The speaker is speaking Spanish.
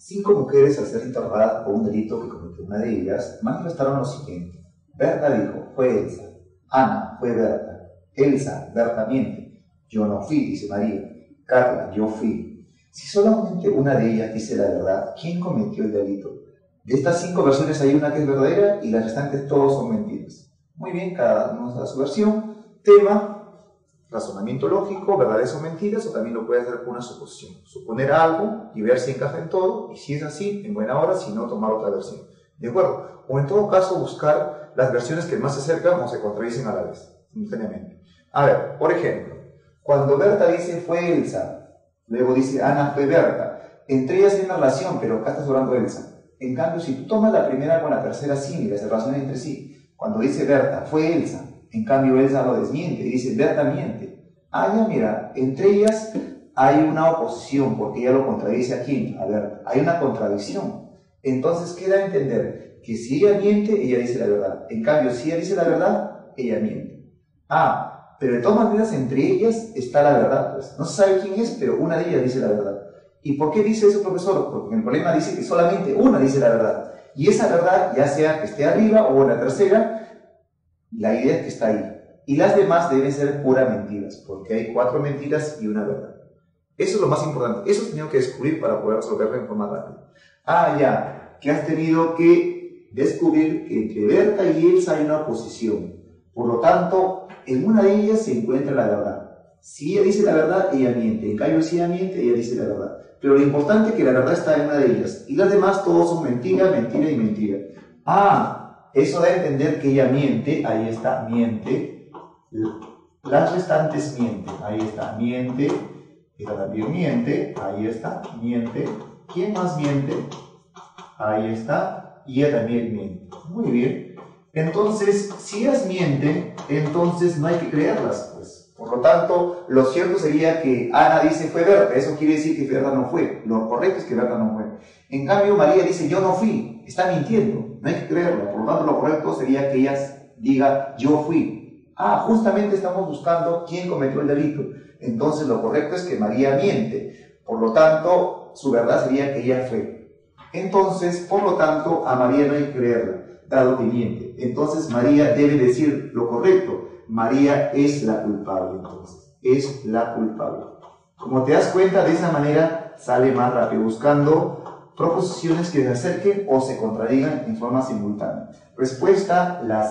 5 mujeres, al ser interrogadas por un delito que cometió una de ellas, manifestaron lo siguiente. Berta dijo, fue Elsa. Ana, fue Berta. Elsa, Berta miente. Yo no fui, dice María. Carla, yo fui. Si solamente una de ellas dice la verdad, ¿quién cometió el delito? De estas 5 versiones hay una que es verdadera y las restantes todos son mentiras. Muy bien, cada uno da su versión. Tema, razonamiento lógico, verdades o mentiras, o también lo puede hacer con una suposición. Suponer algo y ver si encaja en todo, y si es así, en buena hora, si no, tomar otra versión. ¿De acuerdo? O en todo caso, buscar las versiones que más se acercan o se contradicen a la vez, simultáneamente. A ver, por ejemplo, cuando Berta dice fue Elsa, luego dice Ana fue Berta, entre ellas hay una relación, pero acá está sobrando Elsa. En cambio, si tú tomas la primera con la tercera sí, las relacionan entre sí. Cuando dice Berta fue Elsa, en cambio Elsa lo desmiente y dice Berta miente. Ah, ya mira, entre ellas hay una oposición porque ella lo contradice a quién, a Berta. Hay una contradicción. Entonces queda a entender que si ella miente, ella dice la verdad. En cambio, si ella dice la verdad, ella miente. Ah, pero de todas maneras entre ellas está la verdad. Pues. No se sabe quién es, pero una de ellas dice la verdad. ¿Y por qué dice eso, profesor? Porque en el problema dice que solamente una dice la verdad. Y esa verdad, ya sea que esté arriba o en la tercera, la idea es que está ahí. Y las demás deben ser puras mentiras, porque hay 4 mentiras y una verdad. Eso es lo más importante. Eso has tenido que descubrir para poder resolverlo en forma rápida. Ah, ya, que has tenido que descubrir que entre Berta y Elsa hay una oposición. Por lo tanto, en una de ellas se encuentra la verdad. Si ella dice la verdad, ella miente. En cambio, si ella miente, ella dice la verdad. Pero lo importante es que la verdad está en una de ellas. Y las demás todos son mentira, mentira y mentira. Ah, eso da a entender que ella miente. Ahí está, miente. Las restantes mienten. Ahí está, miente. Esta también miente. Ahí está, miente. ¿Quién más miente? Ahí está. Y ella también miente. Muy bien. Entonces, si ellas mienten, entonces no hay que creerlas, pues. Por lo tanto, lo cierto sería que Ana dice fue Berta. Eso quiere decir que Berta no fue. Lo correcto es que Berta no fue. En cambio, María dice yo no fui. Está mintiendo. No hay que creerlo. Por lo tanto, lo correcto sería que ella diga yo fui. Ah, justamente estamos buscando quién cometió el delito. Entonces, lo correcto es que María miente. Por lo tanto, su verdad sería que ella fue. Entonces, por lo tanto, a María no hay que creerla, dado que miente. Entonces, María debe decir lo correcto. María es la culpable, entonces. Es la culpable. Como te das cuenta, de esa manera sale más rápido, buscando proposiciones que se acerquen o se contradigan en forma simultánea. Respuesta, las